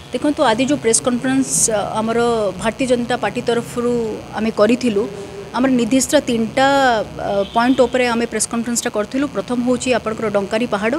देखो तो आदि जो प्रेस कॉन्फ्रेंस आमर भारतीय जनता पार्टी तरफ आम करूँ आमर निर्दिष्ट 3टा पॉइंट उपर आम प्रेस कॉन्फ्रेंसटा करूँ। प्रथम हूँ आपंकर डंकारी पहाड़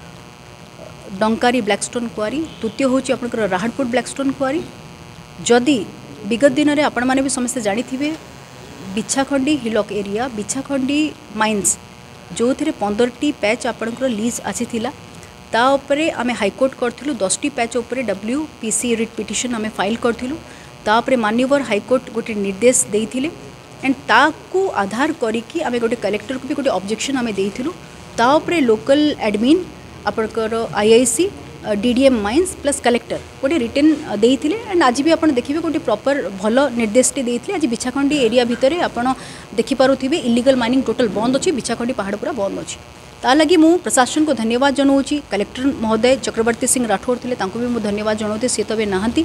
डंकारी ब्लैकस्टोन क्वारी, द्वितीय हूँ आपंकर राहड़पुर ब्लैकस्टोन क्वारी। जदि विगत दिन में आपण मैंने भी समस्ते जानी बिछाखंडी हिलक एरिया बिछाखंडी माइंस जो थे 15टी पैच आपंकर लीज आसीथिला ताऊपर आम हाईकोर्ट करूँ 10टी पैच उपर WPC रिट पिटिशन आम फाइल करूँ। तापर मान्यवर हाईकोर्ट गोटे निर्देश देइथिले एंड ताकू आधार करिकी आम गोटे कलेक्टर को भी गोटे ऑब्जेक्शन आम देइथिलु। तापर लोकल एडमिन आपंकर IIC DDM mines plus collector गोटे रिटर्न देइथिले एंड आज भी आपन देखिबे गोटे प्रॉपर भल निर्देशटे देइथिले। आज बिछाखंडी एरिया भितर आपन देखि पारुथिबे इलीगल माइनिंग टोटल बंद अछि, बिछाखंडी पहाड़ पूरा बंद अछि। ता लगी मु प्रशासन को धन्यवाद जनाऊँगी। कलेक्टर महोदय चक्रवर्ती सिंह राठौर थे भी मुझे धन्यवाद जनाऊँ, सी तो नहांती।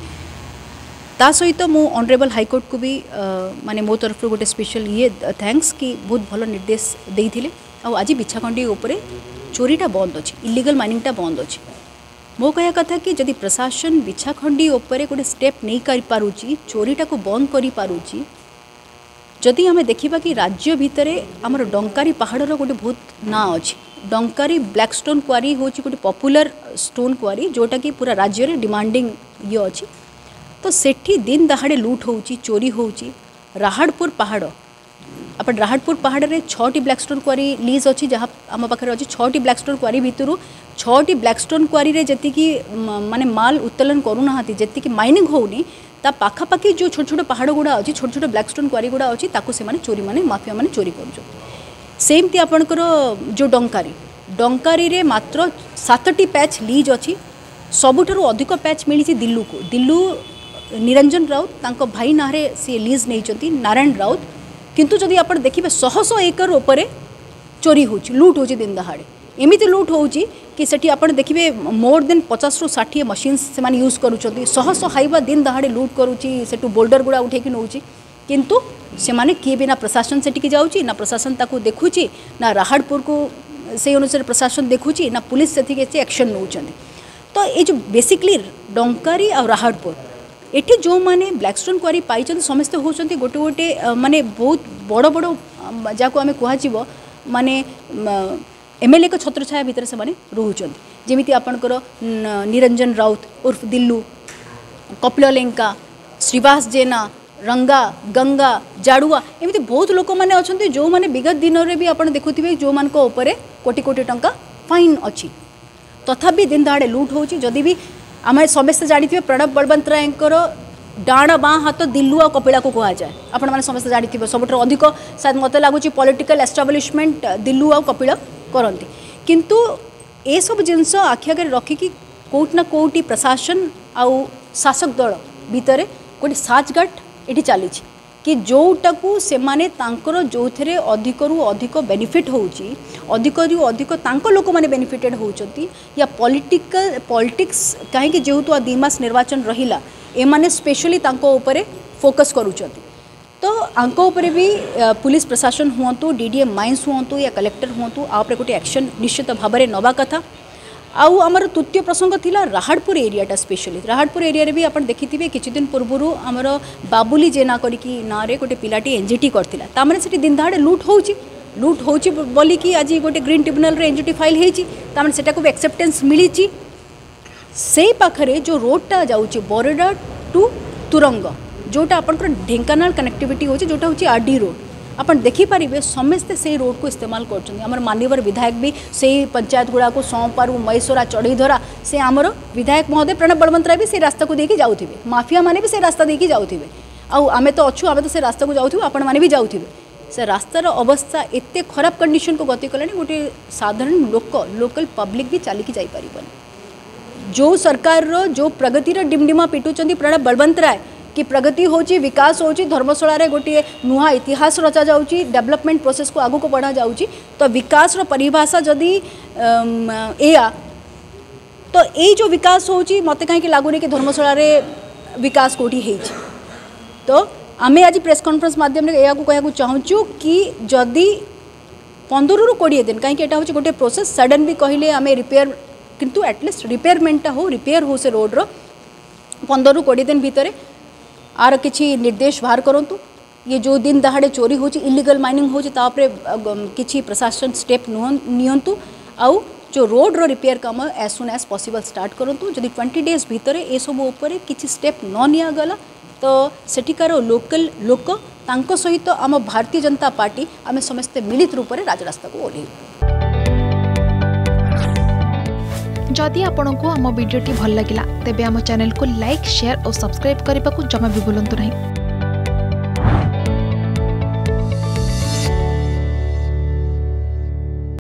ता सहित मु ऑनरेबल हाईकोर्ट को भी माने मो तरफ गोटे स्पेशल ये थैंक्स कि बहुत भल निर्देश देइथिले। आज बिछाखंडी उपरे चोरीटा बंद अच्छी, इलीगल माइनिंगटा बंद अच्छी। मो कह कथा कि जदि प्रशासन बिछाखंडी उपरे गोटे स्टेप नहीं कर पारुची, चोरीटा को बंद कर पारुची, जदि आम देखा कि राज्य भितर आमर डंकारी पहाड़र गोटे बहुत ना अच्छी। डंकारी ब्लैकस्टोन क्वारी हूँ गोटे पॉपुलर स्टोन क्वारी जोटा कि पूरा राज्य में डिमांडिंग ये अच्छी। तो सेठी दिन दहाड़े लूट होउची, चोरी होउची। राहड़पुर पहाड़ आप राहड़पुर पहाड़ में 6टी ब्लैकस्टोन क्वारी लीज अच्छी जहाँ आम पाखे अच्छी। 6टी ब्लैकस्टोन क्वारी भितर 6टी ब्लैकस्टोन क्वारी रे जति माने माल उत्तोलन करूना जी माइनिंग होनी ता पाखापाखि जो छोट छोट पहाड़ गुड़ा अच्छी, छोट छोट ब्लैकस्टोन क्वारी गुड़ा अच्छी, ताकू से माने चोरी माने माफिया माने चोरी कर सेमती आपणकर जो डंकारी रे मात्र 7टी पैच लीज अच्छी। सबुठारु अधिक पैच मिली दिल्लू को। दिल्लू निरंजन राउत तांको भाई नारे सी लीज नहीं नारायण राउत, किंतु जदि आप देखिए 100 एकड़ उपरे चोरी हो लूट हो दिन दहाड़े एमती लूट हो कि सेठी आप देखिए मोर देन 50 ରୁ 60 मशीन से माने यूज करुँच। 100 हाइवा दिन दहाड़े लूट करुँची, सेठू बोल्डर गुड़ा उठेकी नौ, किंतु से माने किए भी ना प्रशासन सेठी जाऊँगी ना प्रशासन ताकू देखुची ना राहड़पुर को से अनुसार प्रशासन देखुची ना पुलिस से एक्शन नौ। तो ये जो बेसिकली डंकारी और राहड़पुर एठी जो माने ब्लैकस्टोन क्वारी पाई समस्ते होती गोटे गोटे माने बहुत बड़ बड़ जहाँ आम कह माने MLA को छत्र छाया भितर से माने रोचंती। जेमिति आपणकर निरंजन राउत उर्फ दिल्लू, कपिल लेंका, श्रीवास जेना, रंगा, गंगा, जाड़ुआ एमती बहुत लोक मैंने अच्छा जो मैंने विगत दिन में भी आप देखुए जो मान उपरे कोटी कोटी टंका फाइन अच्छी। तथापि दिन दहाड़े लूट होची। जदि भी आम समस्ते जानी प्रणब बलवंतरायकर डाण बाँ हाथ दिल्लू आ कपिला को कह जाए। आपण मैंने समस्ते जानी सब अधिक शायद मत लगुच पॉलिटिकल एस्टाब्लिशमेंट दिल्लू आ कपिला करती, किंतु ए सब जिनस आखि आगे रखिकी कोट ना कोटी प्रशासन आउ शासक दल भितर गोटे साजगाट ये चली कि जोटाकू से माने तांकर जो थे अधिकरू अधिक बेनिफिट होची, अधिकरू अधिक तांको लोक माने बेनिफिटेड होचंती या पॉलिटिक्स कहीं जेहेतु 2 मास निर्वाचन रहिला एमाने स्पेशली तांको उपरे फोकस करूचंती। तो आंको उपरे भी पुलिस प्रशासन हुंतु, DDM माइंस हुंतु या कलेक्टर हुंतु आपरे गोटे एक्शन निश्चित भाव में नवा कथा। आउ आमर तृतीय प्रसंग थिला राहड़पुर एरियाटा स्पेशली। राहड़पुर एरिया भी आप देखिथिबे किछि दिन पूर्व आमर बाबुली जेना करिकी ना रे गोटे पिलाटी NGT करथिला। तामने सेठी दिन दहाड़े लूट होउची बोली कि आज गोटे ग्रीन ट्रिब्यूनल रे NGT फाइल हेची, तामने सेटा को एक्सेप्टेंस मिलीची। सेई पाखरे जो रोडटा जाउची बरडा टू तुरंग जोटा आपनकर ढेंकानाल कनेक्टिविटी होची, जोटा होची RD रोड, अपन देखिपारे समस्ते से रोड को इस्तेमाल कर माननीय विधायक भी से पंचायत गुड़ा को सौंपारू मैसोरा चढ़ईधरा से आमर विधायक महोदय प्रणब बलवंतराय भी से रास्ता को देकी जाऊे, माफिया माने भी से रास्ता देकी जाऊे। आमे तो अच्छु आमे तो से रास्ता को जाऊँ आपण मैंने भी जाऊे। से रास्तार अवस्था एत खराब कंडीशन को गति कले गोटे साधारण लोकल पब्लिक भी चलिकी जापर। जो सरकार रो जो प्रगतिर डिमडिमा पिटुचंदी प्रणब बलवंतराय कि प्रगति होची, विकास होची, धर्मशाला रे गोटे नुआ इतिहास रचा जाउची, डेवलपमेंट प्रोसेस को आगु को बढ़ा जाउची। तो विकास रो परिभाषा जदि एया तो ये जो विकास होची मते कहीं लागुनी कि धर्मशाला रे विकास कोठी हेची। तो आमे आज प्रेस कॉन्फ्रेंस माध्यम रे एया को कहया को चाहूचु कि जदि 15 ରୁ 20 दिन कहीं एटा होची गोटे प्रोसेस सडन भी कहले आमे रिपेयर किंतु एटलिस्ट रिपेयरमेंटा हो रिपेयर हो से रोड रो 15 ରୁ 20 दिन भितर आर किसी निर्देश बाहर करंतु। ये जो दिन दहाड़े चोरी होची इलीगल माइनिंग होची तापरे किसी प्रशासन स्टेप नियंतु आउ जो रोड रो रिपेयर काम as soon as possible start करंतु। जदि 20 डेज भितर ए सब ऊपर किसी स्टेप न निया गला तो सेठिकार लोकल लोक तांको सहित आम भारतीय जनता पार्टी आम समस्ते मिलित रूप से राजरास्ता को ओह्लैबु। जदि आपंक आम भिडी भल लगा तेब आम चैनल को लाइक शेयर और सब्सक्राइब करने को जमा भी भूलु नहीं।